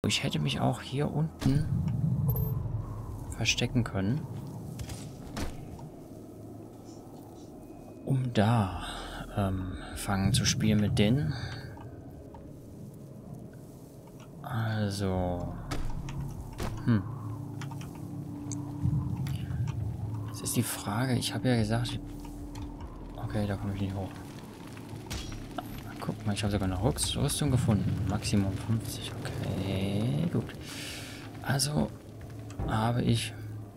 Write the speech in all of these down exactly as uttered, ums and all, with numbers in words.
Ich hätte mich auch hier unten verstecken können. Um da ähm, fangen zu spielen mit denen. Also. Hm. Jetzt ist die Frage, ich habe ja gesagt. Okay, da komme ich nicht hoch. Guck mal, ich habe sogar eine Rüstung gefunden. Maximum fünfzig. Okay, gut. Also habe ich.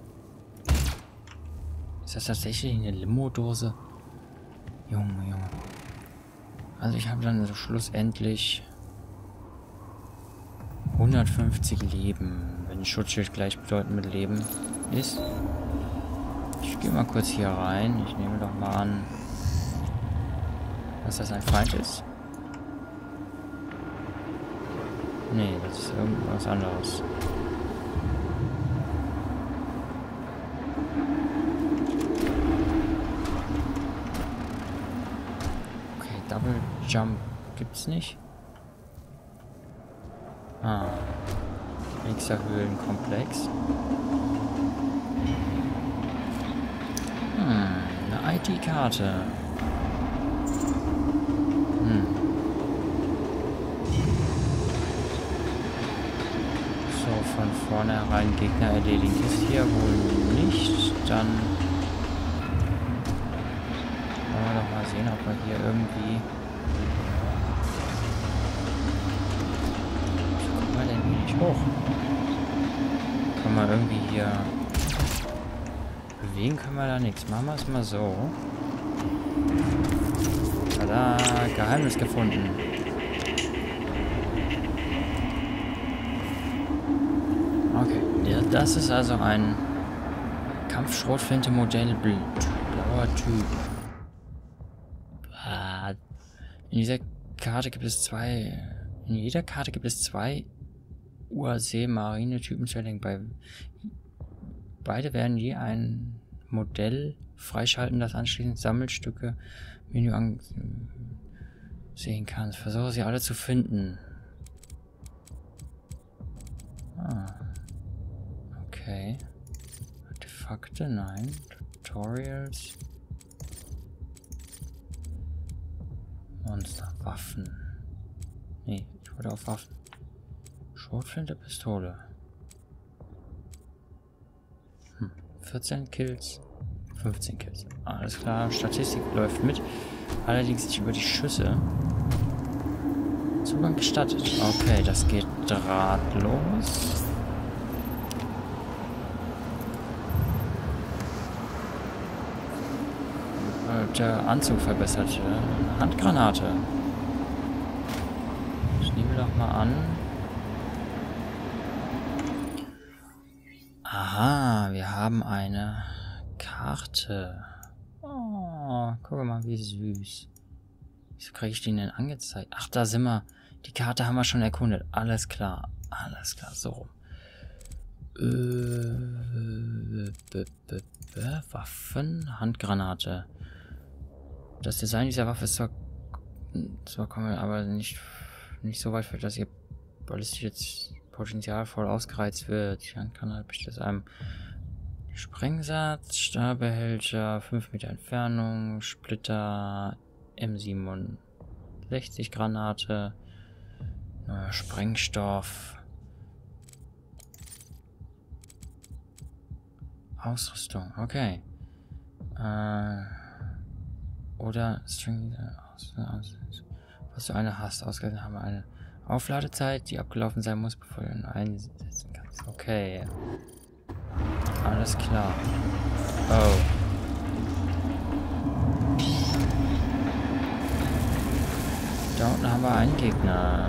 Ist das tatsächlich eine Limo-Dose? Junge, Junge. Also ich habe dann so schlussendlich hundertfünfzig Leben, wenn Schutzschild gleichbedeutend mit Leben ist. Ich gehe mal kurz hier rein. Ich nehme doch mal an, dass das ein Feind ist. Nee, das ist irgendwas anderes. Okay, Double Jump gibt's nicht. Ah. Nächster Höhlenkomplex. Hm, eine I T-Karte. Hm. So, von vornherein Gegner erledigen ist hier wohl nicht. Dann wollen wir doch mal sehen, ob wir hier irgendwie... Wie kommen wir denn hier nicht hoch? Können wir irgendwie hier... Bewegen können wir da nichts. Machen wir es mal so. Tada, Geheimnis gefunden. Okay, ja, das ist also ein Kampfschrotflinte-Modell blauer Typ. In dieser Karte gibt es zwei. In jeder Karte gibt es zwei U A C-Marine-Typen zu erlegen. Bei beide werden je ein Modell freischalten, das anschließend Sammelstücke Menü ansehen kann. Versuche sie alle zu finden. Ah. Okay. Artefakte, nein. Tutorials. Monster, Waffen. Nee, ich wollte auf Waffen. Schrotflinte, Pistole. Hm. vierzehn Kills. fünfzehn Kills. Alles klar, Statistik läuft mit. Allerdings nicht über die Schüsse. Zugang gestattet. Okay, das geht drahtlos. Der Anzug verbessert. Handgranate. Ich nehme doch mal an. Aha, wir haben eine Karte. Oh, guck mal, wie süß. Wieso kriege ich den denn angezeigt? Ach, da sind wir. Die Karte haben wir schon erkundet. Alles klar. Alles klar, so rum. Äh, b -b -b Waffen, Handgranate. Das Design dieser Waffe ist zwar, zwar kommen wir aber nicht, nicht so weit, für dass ihr ballistisches Potenzial voll ausgereizt wird. Die Handgranate besteht aus einem Sprengsatz, Stahlbehälter, fünf Meter Entfernung, Splitter, M siebenundsechzig Granate, äh, Sprengstoff, Ausrüstung, okay. Äh, oder String, was du eine hast. Ausgerechnet haben wir eine Aufladezeit, die abgelaufen sein muss, bevor du ihn einsetzen kannst. Okay. Alles klar. Oh. Da unten haben wir einen Gegner.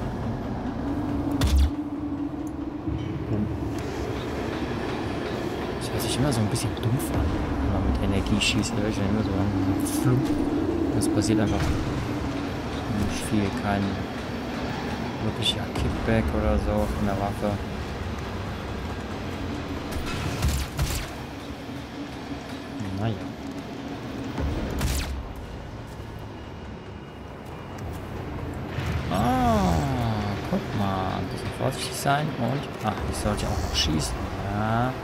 Das hört sich immer so ein bisschen dumpf an, wenn man mit Energie schießt. Da höre ich ja immer so an. Flump. Das passiert einfach nicht viel. Kein wirklicher Kickback oder so von der Waffe. Naja. Ah, guck mal. Das vorsichtig sein und... Ach, ich sollte auch noch schießen. Ja.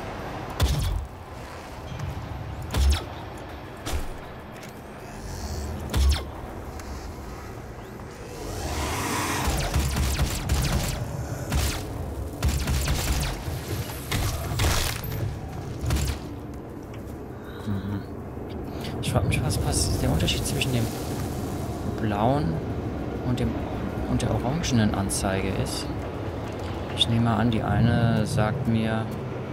Ich frage mich, was passt. Der Unterschied zwischen dem blauen und dem und der orangenen Anzeige ist. Ich nehme an, die eine sagt mir,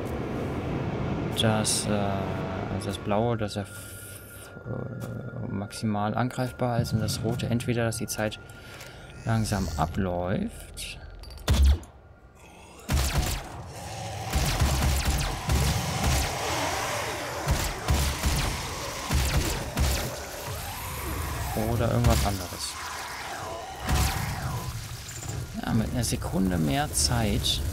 dass äh, also das blaue, dass er äh, maximal angreifbar ist, und das rote entweder, dass die Zeit langsam abläuft. Oder irgendwas anderes. Ja, mit einer Sekunde mehr Zeit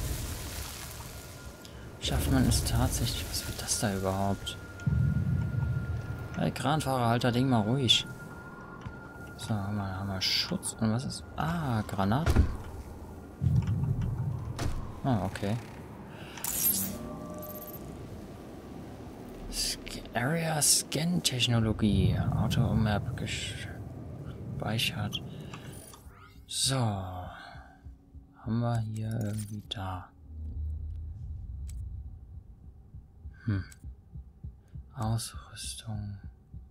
schafft man es tatsächlich. Was wird das da überhaupt? Hey, Kranfahrer, halt das Ding mal ruhig. So, haben wir, haben wir Schutz. Und was ist? Ah, Granaten. Ah, okay. Area Scan Technologie. Auto Map gespeichert. So. Haben wir hier irgendwie da. Hm. Ausrüstung.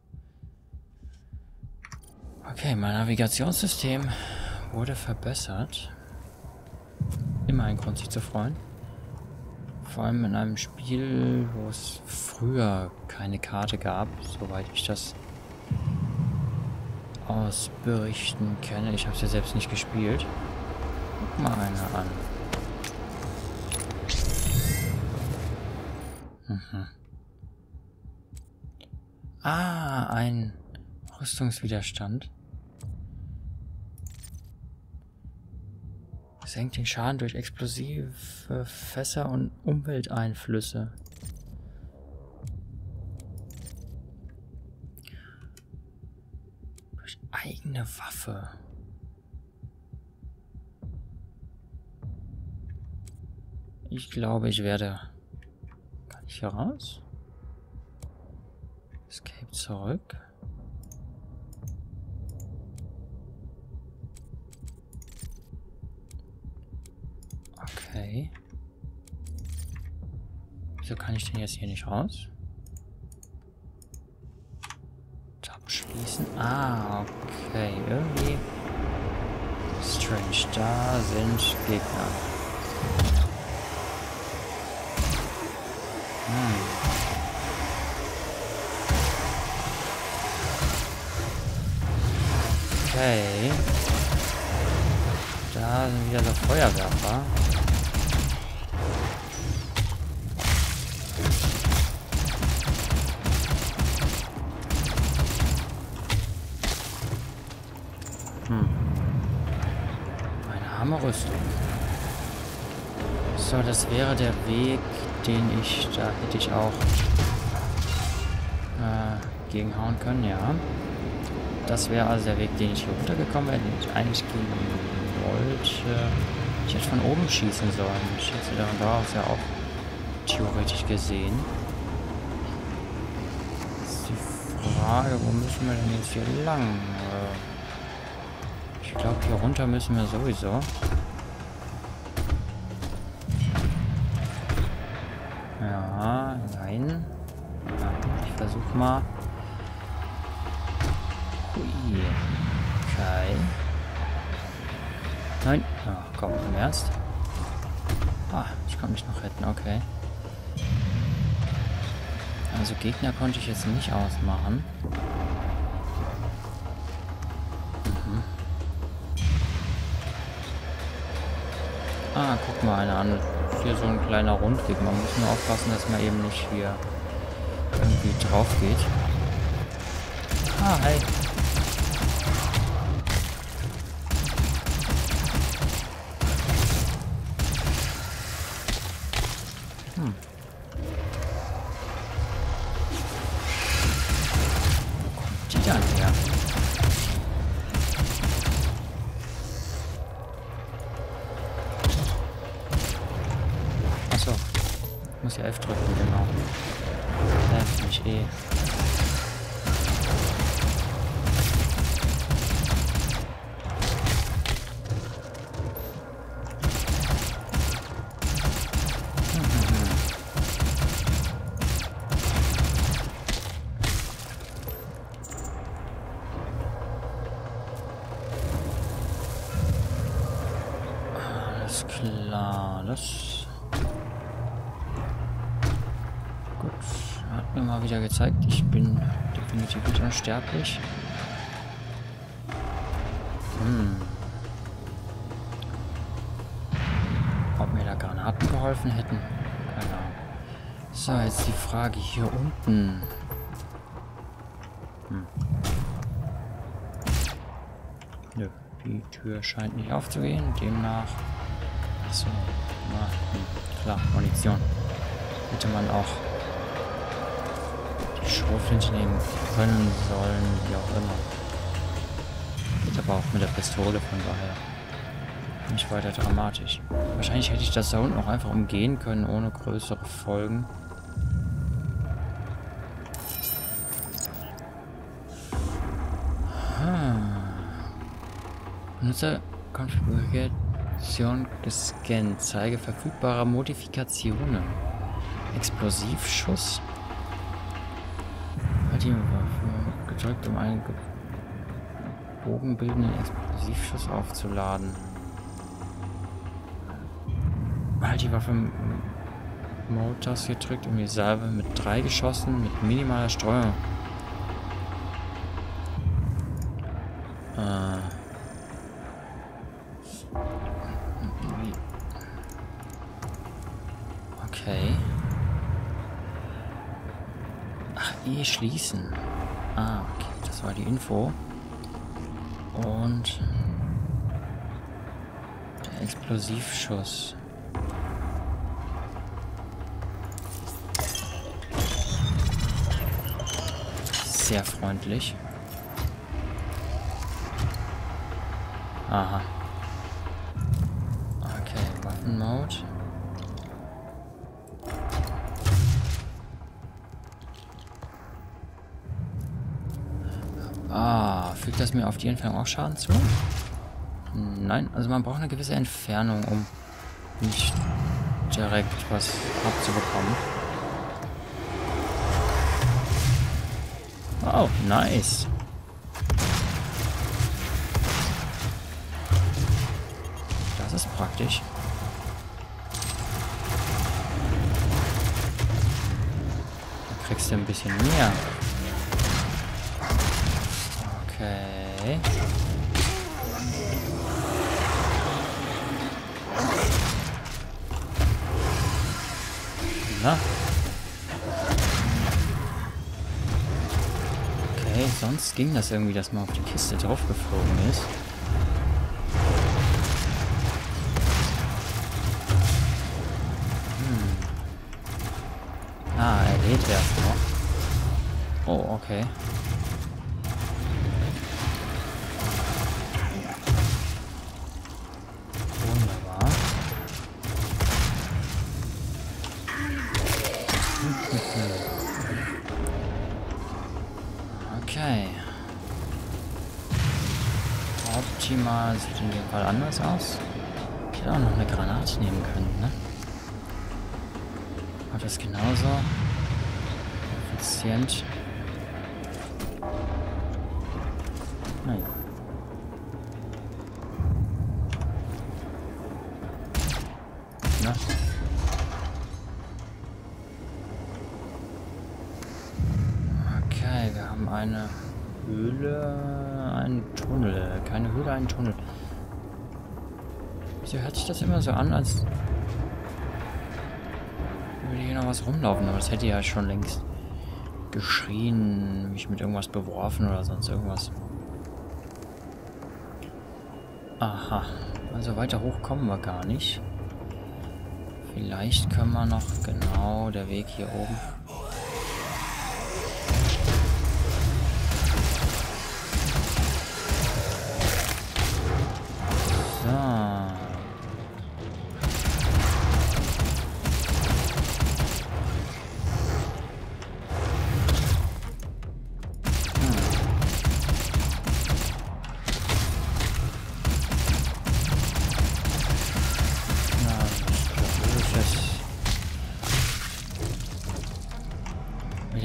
Okay, mein Navigationssystem wurde verbessert. Immer ein Grund, sich zu freuen. Vor allem in einem Spiel, wo es früher keine Karte gab, soweit ich das aus Berichten kenne. Ich habe es ja selbst nicht gespielt. Guck mal einer an. Mhm. Ah, ein Rüstungswiderstand. Senkt den Schaden durch explosive Fässer und Umwelteinflüsse. Durch eigene Waffe. Ich glaube, ich werde... Kann ich hier raus? Escape zurück. Okay. Wieso kann ich denn jetzt hier nicht raus? Tab schließen. Ah, okay. Irgendwie strange. Da sind Gegner. Hm. Okay. Da sind wieder so Feuerwerfer. Hm. Eine Hammerrüstung. So, das wäre der Weg, den ich... Da hätte ich auch äh, gegenhauen können, ja. Das wäre also der Weg, den ich hier runtergekommen wäre, den ich eigentlich gehen wollte. Ich hätte von oben schießen sollen. Ich hätte da und da ja auch theoretisch gesehen. Das ist die Frage, wo müssen wir denn jetzt hier lang? Ich glaube, hier runter müssen wir sowieso. Ja, nein. Ja, ich versuche mal. Hui. Okay. Nein. Ach, komm, im Ernst? Ah, ich kann mich noch retten, okay. Also Gegner konnte ich jetzt nicht ausmachen. Mhm. Ah, guck mal einer an. Hier so ein kleiner Rundweg. Man muss nur aufpassen, dass man eben nicht hier irgendwie drauf geht. Ah, hey. Hm. Wo kommt die dann her? muss ja F drücken, genau. F, nicht E. Klar, das gut. Hat mir mal wieder gezeigt, ich bin definitiv nicht unsterblich. Hm. Ob mir da Granaten geholfen hätten? Keine Ahnung. So, jetzt die Frage hier unten. Hm. Nö, die Tür scheint nicht aufzugehen, demnach. Achso, na, hm, klar, Munition. Hätte man auch die Schrotflinte nehmen können, sollen, wie auch immer. Geht aber auch mit der Pistole, von daher nicht weiter dramatisch. Wahrscheinlich hätte ich das da unten auch einfach umgehen können, ohne größere Folgen. Ah. Nutzer konfiguriert gescannt. Zeige verfügbare Modifikationen. Explosivschuss. Hat die Waffe gedrückt, um einen bogenbildenden Explosivschuss aufzuladen. Halt die Waffe Mode-Taste gedrückt, um die Salve mit drei Geschossen mit minimaler Streuung. Äh. Okay. Ach, E schließen. Ah, okay. Das war die Info. Und der Explosivschuss. Sehr freundlich. Aha. Okay, Waffenmode. Ah, fügt das mir auf die Entfernung auch Schaden zu? Nein, also man braucht eine gewisse Entfernung, um nicht direkt was abzubekommen. Oh, nice. Das ist praktisch. Da kriegst du ein bisschen mehr. Okay. Na? Okay, sonst ging das irgendwie, dass man auf die Kiste drauf geflogen ist. Hm. Ah, er lädt erst noch. Oh, okay. Wunderbar. Okay. Optimal sieht in dem Fall anders aus. Ich hätte auch noch eine Granate nehmen können, ne? Aber das genauso effizient. Nein. Na? Okay, wir haben eine Höhle, einen Tunnel. Keine Höhle, einen Tunnel. Wieso hört sich das immer so an, als würde hier noch was rumlaufen? Aber das hätte ja schon längst geschrien, mich mit irgendwas beworfen oder sonst irgendwas. Aha, also weiter hoch kommen wir gar nicht. Vielleicht können wir noch, genau, der Weg hier oben. So.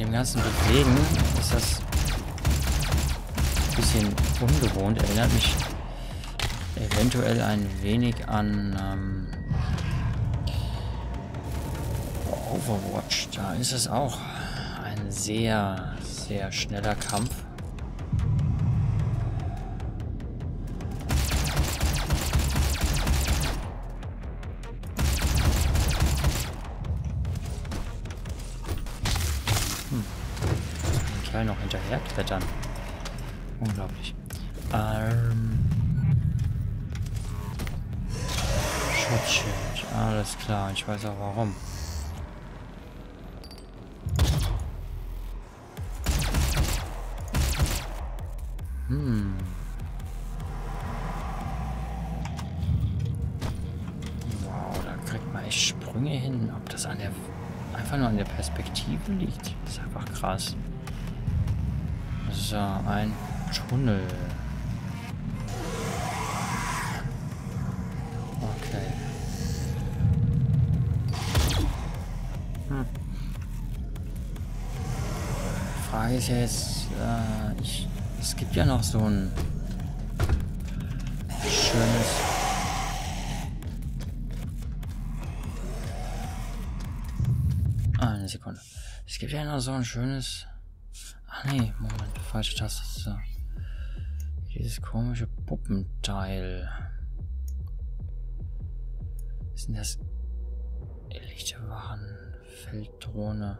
dem ganzen Bewegen ist das ein bisschen ungewohnt. Erinnert mich eventuell ein wenig an ähm, Overwatch. Da ist es auch ein sehr, sehr schneller Kampf. Hm. Den Kerl noch hinterher klettern. Unglaublich. Ähm. Schutzschild. Alles klar. Ich weiß auch warum. Hm. Wow, da kriegt man echt Sprünge hin. Ob das an der einfach nur an der Perspektive liegt, ist einfach krass. So, ein Tunnel. Okay. Hm. Die Frage ist ja jetzt, äh, ich, es gibt ja noch so ein schönes... Ah, eine Sekunde. Es gibt ja noch so ein schönes... Ach nee, Moment, falsche Taste. So. Dieses komische Puppenteil. Was sind das? Elitewachen, Felddrohne.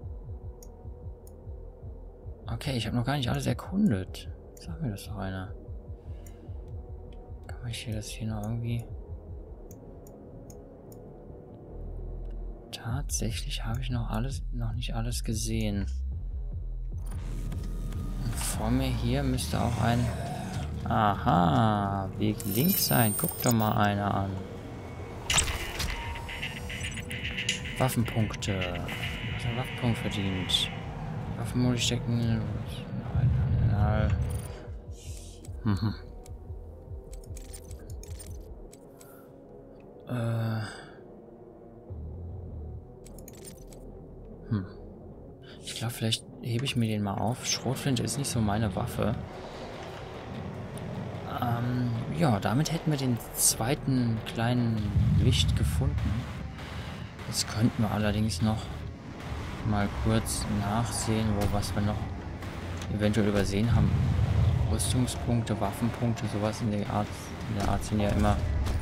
Okay, ich habe noch gar nicht alles erkundet. Sag mir das doch einer. Kann man hier das hier noch irgendwie... Tatsächlich habe ich noch alles, noch nicht alles gesehen. Und vor mir hier müsste auch ein... Aha, Weg links sein. Guck doch mal einer an. Waffenpunkte. Was ein Waffenpunkt verdient. Waffenmodi stecken. Mhm. Äh. Hm. Ich glaube, vielleicht hebe ich mir den mal auf. Schrotflinte ist nicht so meine Waffe. Ähm, ja, damit hätten wir den zweiten kleinen Licht gefunden. Jetzt könnten wir allerdings noch mal kurz nachsehen, wo was wir noch eventuell übersehen haben. Rüstungspunkte, Waffenpunkte, sowas in der Art, in der Art sind ja immer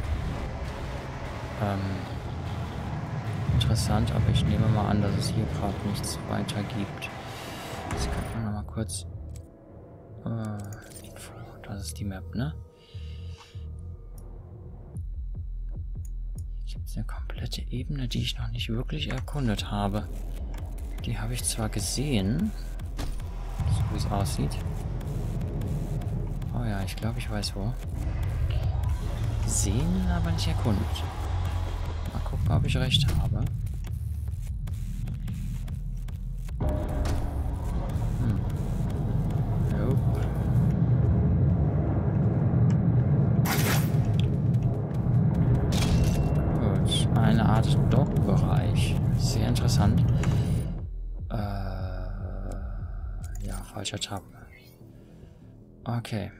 ähm, interessant, aber ich nehme mal an, dass es hier gerade nichts weiter gibt. Jetzt könnte man noch mal kurz äh, Info, das ist die Map, ne? Hier gibt es eine komplette Ebene, die ich noch nicht wirklich erkundet habe. Die habe ich zwar gesehen, so wie es aussieht. Oh ja, ich glaube, ich weiß wo. Gesehen, aber nicht erkundet. Mal gucken, ob ich recht habe. Hm. Nope. Gut, eine Art Dockbereich. Sehr interessant. Äh, ja, falscher Tab. Okay.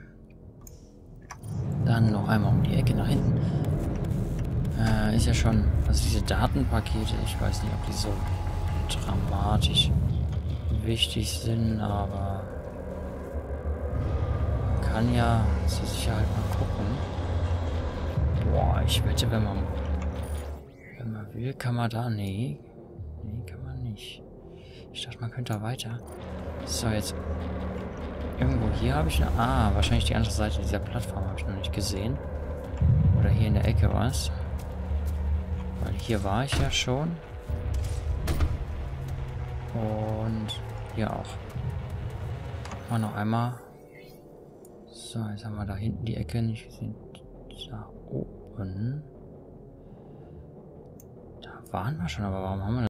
Dann noch einmal um die Ecke nach hinten. Äh, ist ja schon... Also diese Datenpakete, ich weiß nicht, ob die so dramatisch wichtig sind, aber... Man kann ja zur Sicherheit mal gucken. Boah, ich wette, wenn man... Wenn man will, kann man da... Nee. Nee, kann man nicht. Ich dachte, man könnte da weiter. So, jetzt... Irgendwo hier habe ich... Eine, ah, wahrscheinlich die andere Seite dieser Plattform habe ich noch nicht gesehen. Oder hier in der Ecke was. Weil hier war ich ja schon. Und hier auch. Mal noch einmal. So, jetzt haben wir da hinten die Ecke nicht gesehen. Da oben. Da waren wir schon, aber warum haben wir